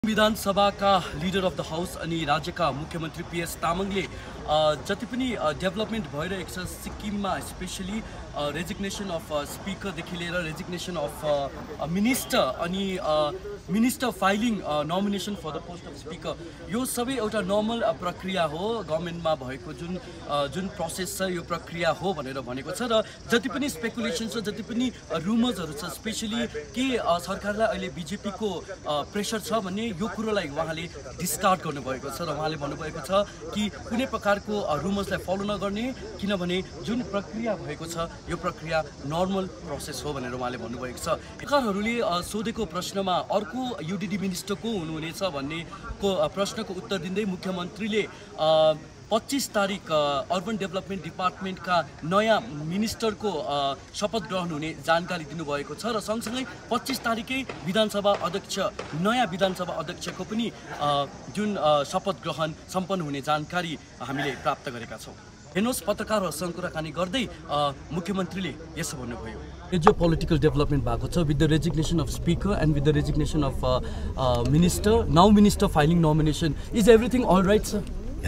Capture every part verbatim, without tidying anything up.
विधानसभाका leader of the house अनि राज्यका मुख्यमन्त्री पीएस तामाङले जति पनि डेभलपमेन्ट भइरहेको छ सिक्किममा स्पेशली रेजिग्नेसन अफ स्पिकरदेखि लिएर रेजिग्नेसन अफ मिनिस्टर अनि minister filing nomination for the post of speaker यो सबै एउटा नर्मल प्रक्रिया हो गभर्मेन्टमा भएको जुन जुन प्रोसेस छ यो प्रक्रिया हो भनेर भनेको छ र जति पनि स्पेकुलेसन छ जति पनि रुमर्सहरू छ स्पेशली के सरकारलाई अहिले बिजेपीको प्रेसर छ भन्ने यो कुरोलाई उहाँले डिस्कार्ड गर्नुभएको छ र उहाँले भन्नुभएको छ कि कुनै प्रकारको रुमर्सलाई फलो नगर्ने किनभने जुन प्रक्रिया भएको छ यो प्रक्रिया नर्मल प्रोसेस हो भनेर उहाँले भन्नुभएको छ। सरकारहरूले सोधेको प्रश्नमा अर्को युडिडी मिनिस्टर को हुनुहुनेछ भन्ने को प्रश्नको उत्तर दिँदै मुख्यमन्त्रीले पच्चीस तारिक अर्बन डेभलपमेन्ट डिपार्टमेन्टका नयाँ मिनिस्टरको शपथ ग्रहण हुने जानकारी दिनुभएको छ र सँगसँगै पच्चीस तारिकै विधानसभा अध्यक्ष नयाँ विधानसभा अध्यक्षको पनि जुन शपथ ग्रहण सम्पन्न हुने जानकारी हामीले प्राप्त गरेका छौँ। हेर्नुहोस् पत्रकारहरूसँग कुराकानी गर्दै मुख्यमन्त्रीले यसो भन्नुभयो। जो पोलिटिकल डेभलपमेन्ट भएको छ with the resignation of speaker and with the resignation of minister now minister filing nomination is everything all right sir?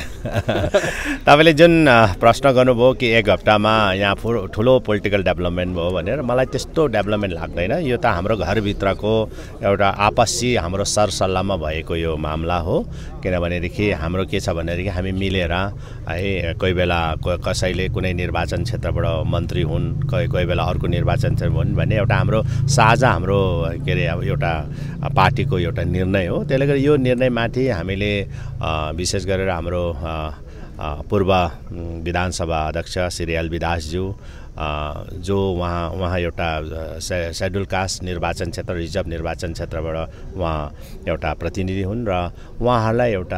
तपाईले जुन प्रश्न गर्नुभयो कि एक हप्तामा यहाँ ठुलो पोलिटिकल डेभलपमेन्ट भयो भनेर मलाई त्यस्तो डेभलपमेन्ट लाग्दैन। यो त हाम्रो घरभित्रको एउटा आपसी हाम्रो सरसल्लाहमा भएको यो मामला हो। किनभनेदेखि हाम्रो के छ भनेदेखि हामी मिलेर है कोही बेला कसैले कुनै निर्वाचन क्षेत्रबाट मन्त्री हुन् कोही कोही बेला अर्को निर्वाचन क्षेत्र हुन् भन्ने एउटा हाम्रो साझा हाम्रो के अरे एउटा पार्टीको एउटा निर्णय हो। त्यसले गर्दा यो निर्णयमाथि हामीले विशेष गरेर हाम्रो पूर्व विधानसभा अध्यक्ष श्री एल बी दासज्यू जो वहाँ वहाँ एउटा शेड्युल कास्ट निर्वाचन क्षेत्र रिजर्भ निर्वाचन क्षेत्रबाट उहाँ एउटा प्रतिनिधि हुन् र उहाँहरूलाई एउटा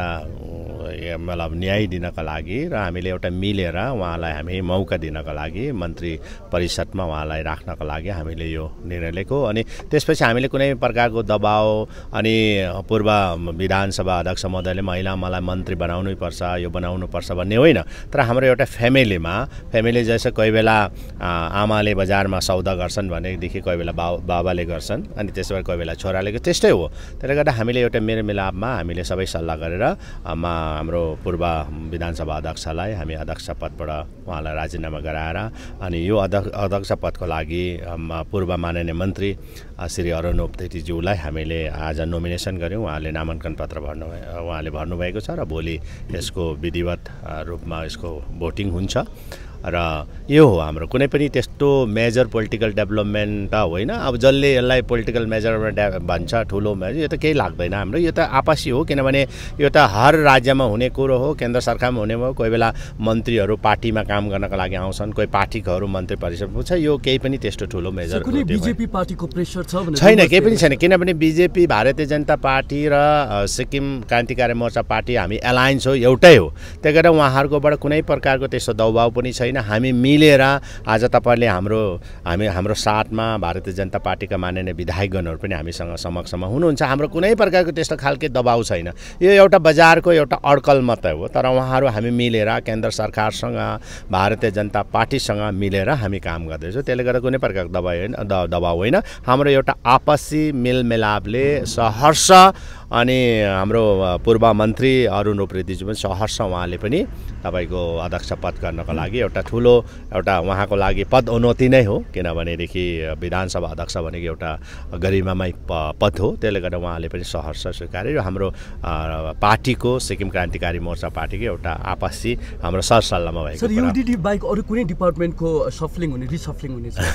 मतलब न्याय दिनका लागि र हामीले एउटा मिलेर उहाँलाई हामी मौका दिनका लागि मन्त्री परिषदमा उहाँलाई राख्नका लागि हामीले यो निर्णय लिएको। अनि त्यसपछि हामीले कुनै प्रकारको दबाव अनि पूर्व विधानसभा अध्यक्ष महोदयले महिला मलाई मन्त्री बनाउनै पर्छ यो बनाउनु पर्छ भन्ने होइन। तर हाम्रो एउटा फ्यामिलीमा फ्यामिली जैसे कोही बेला आमाले बजारमा सौदा गर्छन् भनेदेखि कोही बेला बा बाबाले गर्छन् अनि त्यसबाट कोही बेला छोराले त्यस्तै हो। त्यसले गर्दा हामीले एउटा मेलमिलापमा हामीले सबै सल्लाह गरेर हाम्रो पूर्व विधानसभा अध्यक्षलाई हामी अध्यक्ष पदबाट उहाँलाई राजीनामा गराएर अनि यो अध्यक्ष अध्यक्ष पदको लागि पूर्व माननीय मन्त्री श्री अरुण उप्रेतीज्यूलाई हामीले आज नोमिनेसन गऱ्यौँ। उहाँले नामाङ्कन पत्र भर्नु उहाँले भर्नुभएको छ र भोलि यसको विधिवत रूपमा यसको भोटिङ हुन्छ र यो हो हाम्रो कुनै पनि त्यस्तो मेजर पोलिटिकल डेभलपमेन्ट त होइन। अब जसले यसलाई पोलिटिकल मेजरमा भन्छ ठुलो मेजर यो त केही लाग्दैन हाम्रो यो त आपसी हो। किनभने यो त हर राज्यमा हुने कुरो हो केन्द्र सरकारमा हुने भयो। कोही बेला मन्त्रीहरू पार्टीमा काम गर्नका लागि आउँछन् कोही पार्टीकोहरू मन्त्री परिषद पुग्छ यो केही पनि त्यस्तो ठुलो मेजर बिजेपी पार्टीको प्रेसर छ छैन केही पनि छैन। किनभने बिजेपी भारतीय जनता पार्टी र सिक्किम क्रान्तिकारी मोर्चा पार्टी हामी एलायन्स हो एउटै हो। त्यही भएर उहाँहरूकोबाट कुनै प्रकारको त्यस्तो दबाउ पनि छैन। हामी मिलेर आज तपाईले हाम्रो हामी हाम्रो साथमा भारतीय जनता पार्टीका माननीय विधायकगणहरू पनि हामीसँग समक्षमा हुनुहुन्छ। हाम्रो कुनै प्रकारको त्यस्तो खालके दबाउ छैन। यो एउटा बजारको एउटा अड्कल मात्रै हो। तर उहाँहरू हामी मिलेर केन्द्र सरकारसँग भारतीय जनता पार्टीसँग मिलेर हामी काम गर्दैछौँ। त्यसले गर्दा कुनै प्रकारको दबाउ होइन दबाउ होइन। हाम्रो एउटा आपसी मेलमिलापले सहर्ष अनि हाम्रो पूर्व मन्त्री अरुण उप्रेतीज्यू पनि सहर्ष उहाँले पनि तपाईँको अध्यक्ष पद गर्नको लागि एउटा ठुलो एउटा उहाँको लागि पद उन्नति नै हो। किनभनेदेखि विधानसभा अध्यक्ष भनेको एउटा गरिमामय पद हो। त्यसले गर्दा उहाँले पनि सहर्ष स्वीकारे र हाम्रो पार्टीको सिक्किम क्रान्तिकारी मोर्चा पार्टीको एउटा आपसी हाम्रो सरसल्लाहमा भएको युडिडी बाहेक अरू कुनै डिपार्टमेन्टको सफलिङ हुने रिसफलिङ हुने छ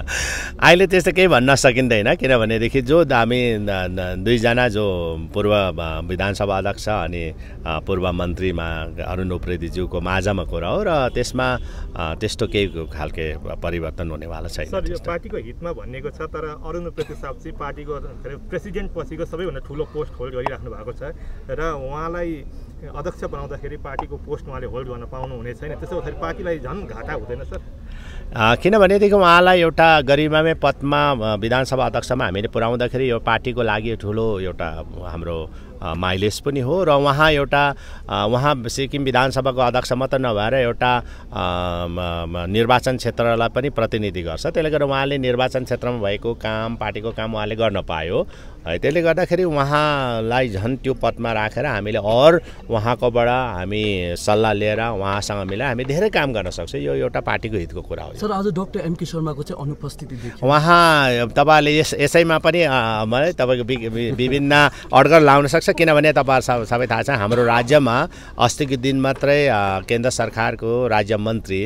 अहिले त्यस्तो केही भन्न सकिँदैन। किनभनेदेखि जो हामी दुईजना जो पूर्व विधानसभा अध्यक्ष अनि पूर्व मन्त्रीमा अरुण उप्रेतीज्यूको माझमा कुरा हो र त्यसमा त्यस्तो केही खालके परिवर्तन हुनेवाला छैन। सर यो पार्टीको हितमा भन्नेको छ तर अरुण उप्रेती साहब चाहिँ पार्टीको प्रेसिडेन्ट पछिको सबैभन्दा ठुलो पोस्ट होल्ड गरिराख्नु भएको छ र उहाँलाई अध्यक्ष बनाउँदाखेरि पार्टीको पोस्ट उहाँले होल्ड गर्न पाउनु हुने छैन। त्यसो हुँदाखेरि पार्टीलाई झन् घाटा हुँदैन सर? किनभनेदेखि उहाँलाई एउटा गरिमामय पदमा विधानसभा अध्यक्षमा हामीले पुर्याउँदाखेरि यो पार्टीको लागि ठुलो एउटा हाम्रो माइलेज पनि हो र उहाँ एउटा उहाँ सिक्किम विधानसभाको अध्यक्ष मात्र नभएर एउटा निर्वाचन क्षेत्रलाई पनि प्रतिनिधि गर्छ। त्यसले गर्दा उहाँले निर्वाचन क्षेत्रमा भएको काम पार्टीको काम उहाँले गर्न पायो है। त्यसले गर्दाखेरि उहाँलाई झन् त्यो पदमा राखेर हामीले और उहाँकोबाट हामी सल्लाह लिएर उहाँसँग मिलाएर हामी धेरै काम गर्न सक्छौँ। यो एउटा पार्टीको हितको कुरा हो। सर, आज डाक्टर एमके शर्माको चाहिँ अनुपस्थिति देखियो। उहाँ तपाईँले यस यसैमा पनि मलाई तपाईँको विभिन्न अड्कल लाउन सक्छ, किनभने तपाईँहरू सबै थाहा छ हाम्रो राज्यमा अस्तिको दिन मात्रै केन्द्र सरकारको राज्य मन्त्री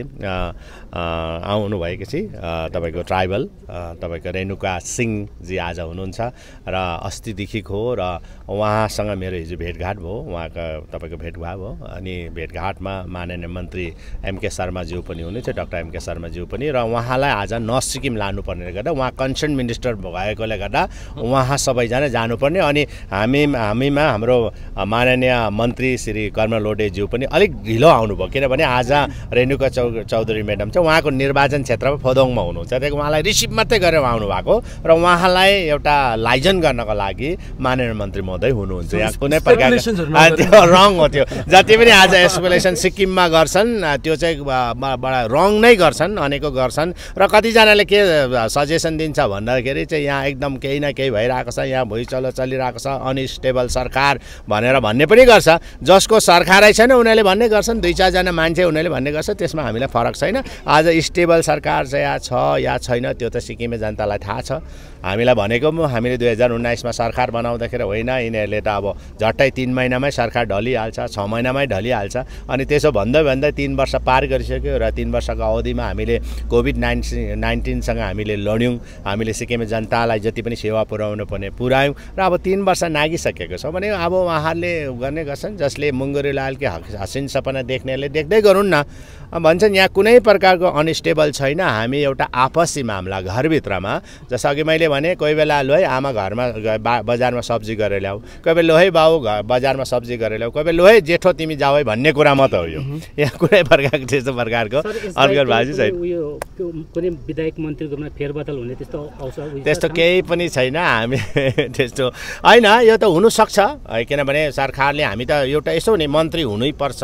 आउनु भएको छ तपाईँको ट्राइबल तपाईँको रेणुका सिंहजी आज हुनुहुन्छ र अस्तिदेखिको हो र उहाँसँग मेरो हिजो भेटघाट भयो। उहाँका तपाईँको भेटघाट भयो अनि भेटघाटमा माननीय मन्त्री एमके शर्माज्यू पनि हुनुहुन्छ, डाक्टर एमके शर्माज्यू पनि, र उहाँलाई आज नर्थ सिक्किम लानुपर्ने गर्दा उहाँ कन्सर्न मिनिस्टर भएकोले गर्दा उहाँ सबैजना जानुपर्ने अनि हामी हामीमा हाम्रो माननीय मन्त्री श्री कर्म लोडेज्यू पनि अलिक ढिलो आउनुभयो, किनभने आज रेणुका चौ चौधरी म्याडम चाहिँ उहाँको निर्वाचन क्षेत्रमा फोदोङमा हुनुहुन्छ। त्यही उहाँलाई रिसिभ मात्रै गरेर आउनु भएको र उहाँलाई एउटा लाइजन गर्नको लागि माननीय मन्त्री महोदय हुनुहुन्छ। यहाँ कुनै प्रकारको रङ हो त्यो, जति पनि आज एस्पेलेसन सिक्किममा गर्छन् त्यो चाहिँ बडा रङ नै गर्छन्, अनेको गर्छन् र कतिजनाले के सजेसन दिन्छ भन्दाखेरि चाहिँ यहाँ एकदम केही न केही भइरहेको छ, यहाँ भुइँचलो चलिरहेको छ, अनस्टेबल सरकार भनेर भन्ने पनि गर्छ। जसको सरकारै छैन उनीहरूले भन्ने गर्छन्, दुई चारजना मान्छे उनीहरूले भन्ने गर्छ, त्यसमा हामीलाई फरक छैन। आज स्टेबल सरकार चाहिँ या छ या छैन त्यो त सिक्किमे जनतालाई थाहा छ। हामीलाई भनेको हामीले दुई हजार उन्नाइसमा सरकार बनाउँदाखेरि होइन यिनीहरूले त अब झट्टै तिन महिनामै सरकार ढलिहाल्छ, छ महिनामै ढलिहाल्छ, अनि त्यसो भन्दै भन्दै तिन वर्ष पार गरिसक्यो र तिन वर्षको अवधिमा हामीले कोभिड नाइन्टिन नाइन्टिनसँग हामीले लड्यौँ, हामीले सिक्किमे जनतालाई जति पनि सेवा पुर्याउनु पर्ने पुर्यायौँ र अब तिन वर्ष नागिसकेको छ भने अब उहाँहरूले गर्ने गर्छन्। जसले मुङ्गुरी लालकै हसिन सपना देख्नेले देख्दै गरून् न भन्छन्। यहाँ कुनै प्रकारको अनस्टेबल छैन। हामी एउटा आपसी मामला घरभित्रमा, जस्तो अघि मैले भने कोही बेला लो है आमा घरमा बजारमा सब्जी गरेर ल्याऊ, कोही बेला लो है बाउ बजारमा सब्जी गरेर ल्याऊ, कोही बेला लो है जेठो तिमी जाऊ है भन्ने कुरा मात्र हो। यो यहाँ कुनै प्रकारको त्यस्तो प्रकारको अर्गरबाजी छैन। कुनै विधायक मन्त्रीको फेरबदल हुने त्यस्तो अवसर त्यस्तो केही पनि छैन। हामी त्यस्तो होइन, यो त हुनसक्छ किनभने सरकारले हामी त एउटा यसो नि मन्त्री हुनैपर्छ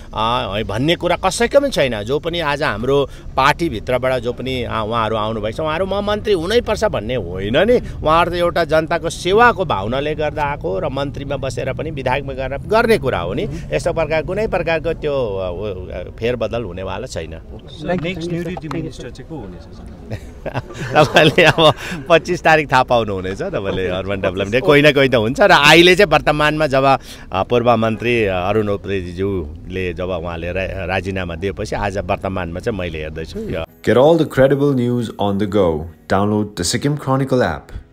भन्ने कुरा कसैको पनि छैन। जो पनि आज हाम्रो पार्टीभित्रबाट जो पनि उहाँहरू आउनुभएको छ उहाँहरू म मन्त्री हुनैपर्छ भन्ने होइन नि। उहाँहरू त एउटा जनताको सेवाको भावनाले गर्दा आएको र मन्त्रीमा बसेर पनि विधायकमा गरेर गर्ने कुरा हो नि। यस्तो प्रकार कुनै प्रकारको त्यो फेरबदल हुनेवाला छैन। तपाईँले अब पच्चिस तारिक थाहा पाउनुहुनेछ। तपाईँले अर्बन डेभलपमेन्ट कोही न कोही त हुन्छ र अहिले चाहिँ वर्तमानमा जब पूर्व मन्त्री अरुण उप्रेतीज्यूले जब उहाँले राजीनामा दिएपछि आज वर्तमानमा चाहिँ मैले हेर्दैछु। Get all the credible news on the go. Download the Sikkim Chronicle app.